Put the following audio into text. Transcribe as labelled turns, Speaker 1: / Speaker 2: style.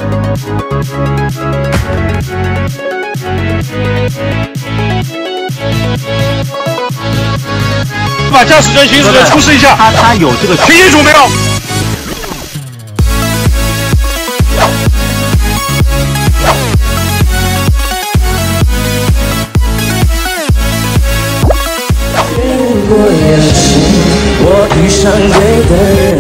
Speaker 1: 把驾驶证、行驶证出示一下。
Speaker 2: 他有这个
Speaker 1: 听清楚没有？
Speaker 3: 越过眼睛，我遇上对的人。